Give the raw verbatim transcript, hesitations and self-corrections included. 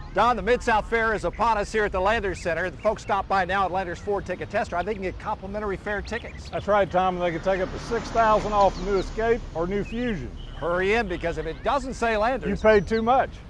Don, the Mid-South Fair is upon us here at the Landers Center. The folks stop by now at Landers Ford Take a Test Drive. They can get complimentary fair tickets. That's right, Tom, and they can take up to six thousand dollars off a new Escape or new Fusion. Hurry in, because if it doesn't say Landers, you paid too much.